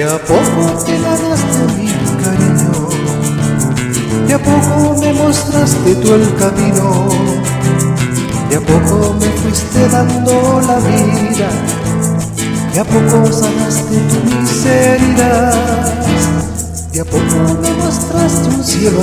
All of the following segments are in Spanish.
a poco te ganaste mi cariño, de a poco me mostraste tú el camino, de a poco me fuiste dando la vida, de a poco sanaste tu miseria, de a poco me mostraste un cielo.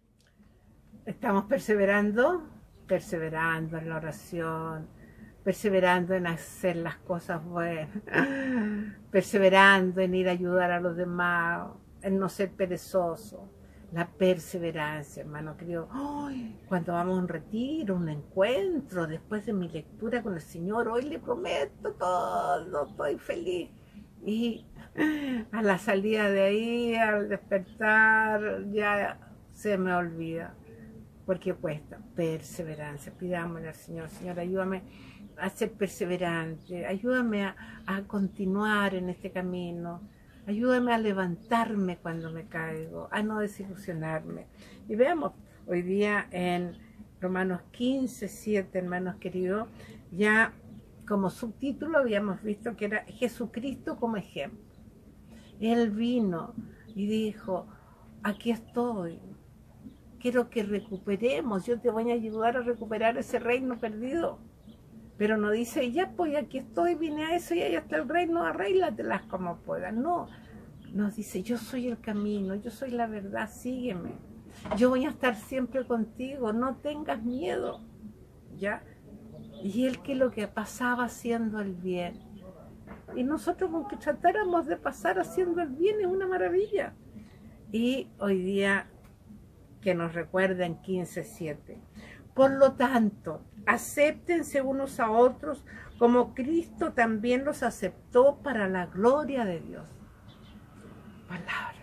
Estamos perseverando en la oración, perseverando en hacer las cosas buenas, perseverando en ir a ayudar a los demás, en no ser perezoso. La perseverancia, hermano querido. Cuando vamos a un retiro, un encuentro, después de mi lectura con el Señor, hoy le prometo todo, estoy feliz. Y a la salida de ahí, al despertar, ya se me olvida. Porque cuesta perseverancia. Pidámosle al Señor: Señor, ayúdame a ser perseverante, ayúdame a continuar en este camino, ayúdame a levantarme cuando me caigo, a no desilusionarme. Y veamos, hoy día en Romanos 15, 7, hermanos queridos, ya como subtítulo habíamos visto que era Jesucristo como ejemplo. Él vino y dijo: aquí estoy, quiero que recuperemos, yo te voy a ayudar a recuperar ese reino perdido. Pero no dice: ya pues aquí estoy, vine a eso y ahí está el reino, arréglatelas como puedas. No, nos dice: yo soy el camino, yo soy la verdad, sígueme. Yo voy a estar siempre contigo, no tengas miedo. ¿Ya? Y él, que lo que pasaba haciendo el bien. Y nosotros, con que tratáramos de pasar haciendo el bien, es una maravilla. Y hoy día, que nos recuerda en 15:7. Por lo tanto, acéptense unos a otros como Cristo también los aceptó para la gloria de Dios. Palabra.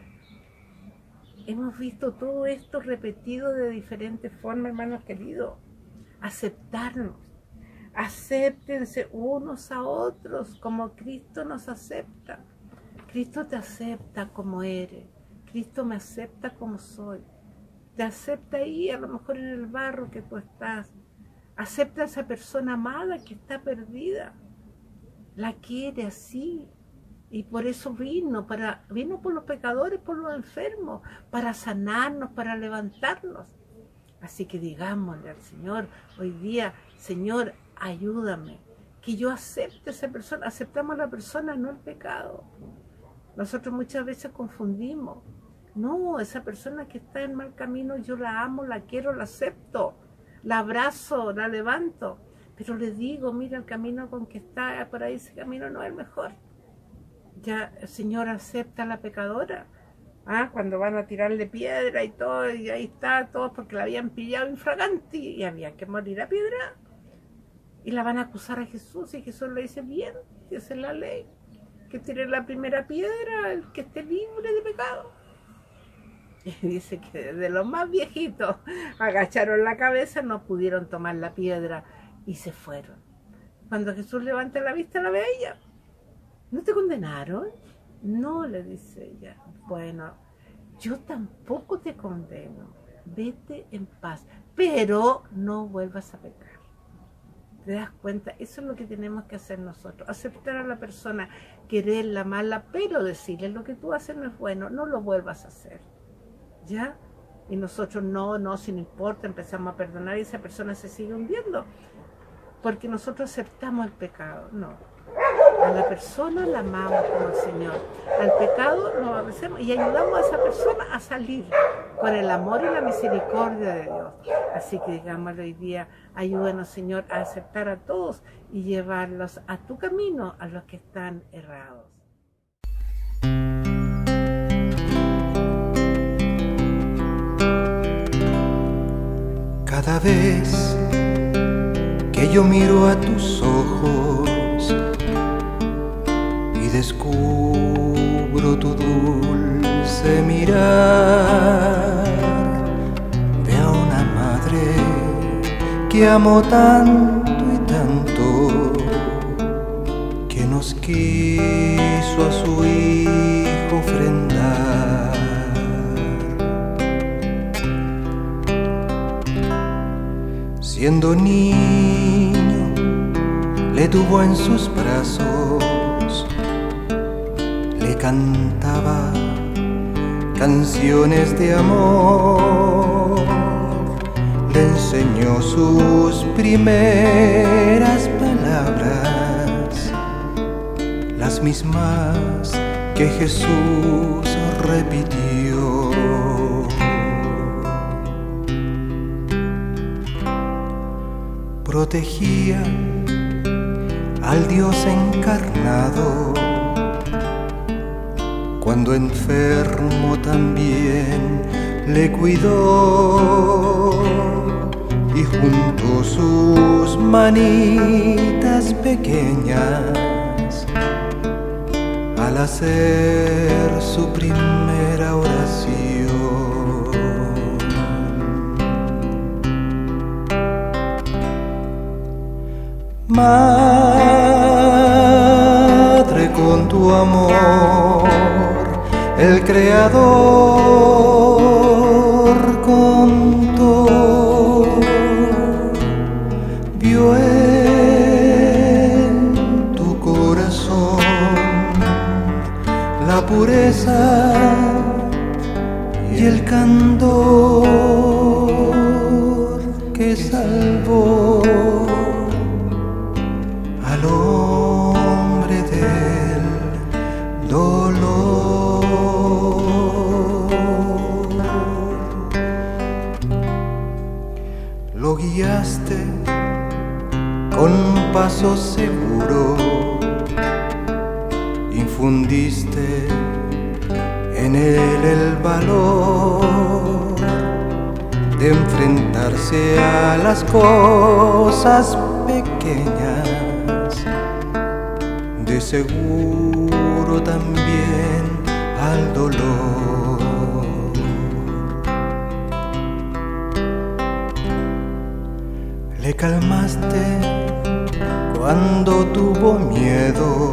Hemos visto todo esto repetido de diferentes formas, hermanos queridos. Aceptarnos. Acéptense unos a otros como Cristo nos acepta. Cristo te acepta como eres. Cristo me acepta como soy. Te acepta ahí, a lo mejor en el barro que tú estás. Acepta a esa persona amada que está perdida. La quiere así. Y por eso vino por los pecadores, por los enfermos, para sanarnos, para levantarnos. Así que digámosle al Señor hoy día: Señor, ayúdame, que yo acepte a esa persona. Aceptamos a la persona, no el pecado. Nosotros muchas veces confundimos. No, esa persona que está en mal camino, yo la amo, la quiero, la acepto, la abrazo, la levanto. Pero le digo: mira, el camino con que está por ahí, ese camino no es el mejor. Ya el Señor acepta a la pecadora. Cuando van a tirarle piedra y todo, y ahí está, todos porque la habían pillado infraganti y había que morir a piedra. Y la van a acusar a Jesús, y Jesús le dice: bien, esa es la ley, que tire la primera piedra el que esté libre de pecado. Y dice que desde los más viejitos agacharon la cabeza, no pudieron tomar la piedra y se fueron. Cuando Jesús levanta la vista, la ve ella. ¿No te condenaron? No, le dice ella. Bueno, yo tampoco te condeno. Vete en paz, pero no vuelvas a pecar. ¿Te das cuenta? Eso es lo que tenemos que hacer nosotros. Aceptar a la persona, quererla, amarla, pero decirle: lo que tú haces no es bueno, no lo vuelvas a hacer. ¿Ya? Y nosotros no, si no importa, empezamos a perdonar y esa persona se sigue hundiendo. Porque nosotros aceptamos el pecado. No. A la persona la amamos como el Señor. Al pecado lo aborrecemos y ayudamos a esa persona a salir con el amor y la misericordia de Dios. Así que digámosle hoy día: ayúdanos, Señor, a aceptar a todos y llevarlos a tu camino, a los que están errados. Cada vez que yo miro a tus ojos y descubro tu dulce mirar, veo a una madre que amo tanto y tanto, que nos quiso a su hijo ofrendar. Siendo niño, le tuvo en sus brazos, le cantaba canciones de amor, le enseñó sus primeras palabras, las mismas que Jesús repitió. Protegía al Dios encarnado, cuando enfermo también le cuidó, y junto sus manitas pequeñas, al hacer su primera oración, Madre, con tu amor el Creador contó, vio en tu corazón la pureza y el candor que salvó al hombre del dolor. Lo guiaste con paso seguro, infundiste en él el valor de enfrentarse a las cosas pequeñas, de seguro también al dolor. Le calmaste cuando tuvo miedo,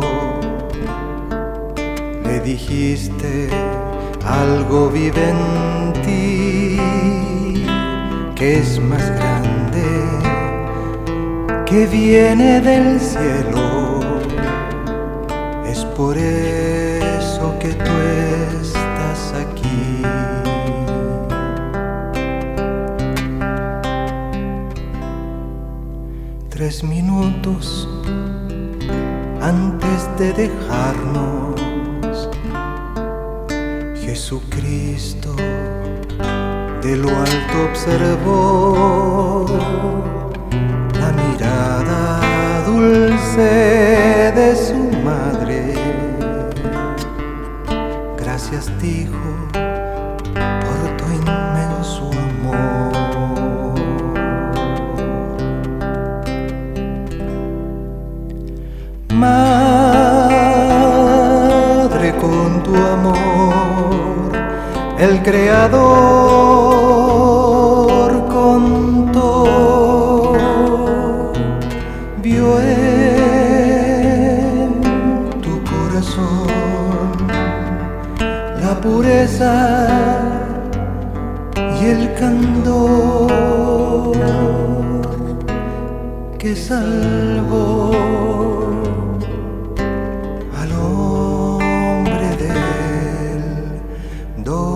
le dijiste algo vive en ti que es más grande, que viene del cielo. Es por eso que tú estás aquí. 3 minutos antes de dejarnos, Jesucristo de lo alto observó la mirada dulce de su madre. Gracias, dijo, por tu inmenso amor. Madre, con tu amor el Creador contó, vio en tu corazón la pureza y el candor que salvó al hombre del dolor.